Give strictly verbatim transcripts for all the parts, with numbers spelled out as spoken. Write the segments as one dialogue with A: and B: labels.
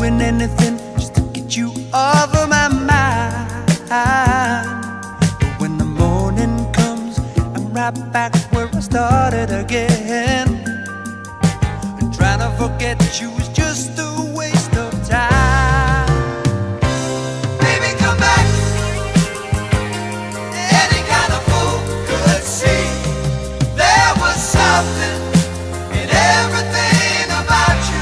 A: doing anything just to get you off of my mind. But when the morning comes, I'm right back where I started again. And trying to forget you is just a waste of time. Baby, come back. Any kind of fool could see there was something in everything about you.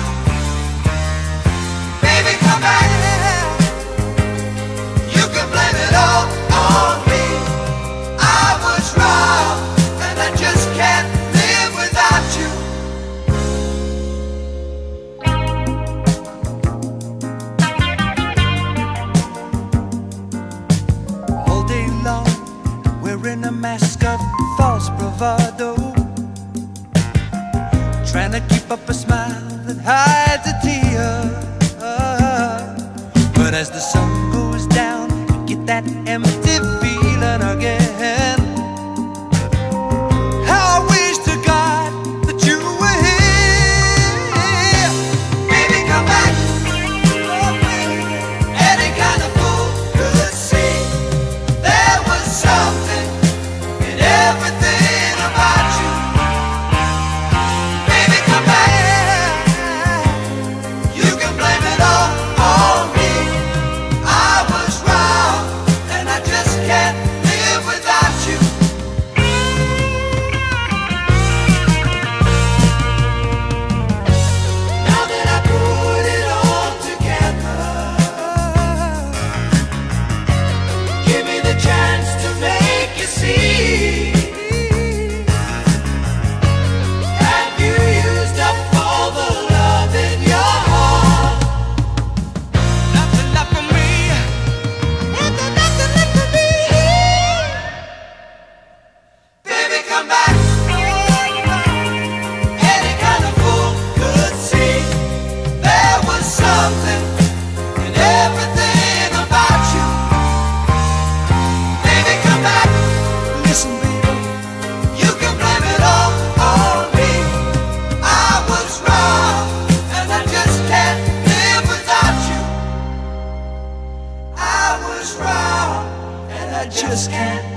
A: Baby, come back. You can blame it all on me. I was wrong, and I just can't live without you. All day long, wearing a mask of false bravado, trying to keep up a smile that hides a tear. But as the sun goes down, you get that empty feeling again. How I wish to God that you were here. Baby, come back. Any kind of fool could see there was something in everything about you. Baby, come back. You can blame it all on me. I was wrong, and I just can't live without you. Now that I put it all together, give me the chance to make you see. Have you used up all the love in your heart? Nothing left for me. Nothing, nothing left for me. Baby, come back. Any kind of fool could see there was something in everything about you. Baby, come back. Listen, baby, you can blame it all on me. I was wrong, and I just can't live without you. I was wrong, and I just can't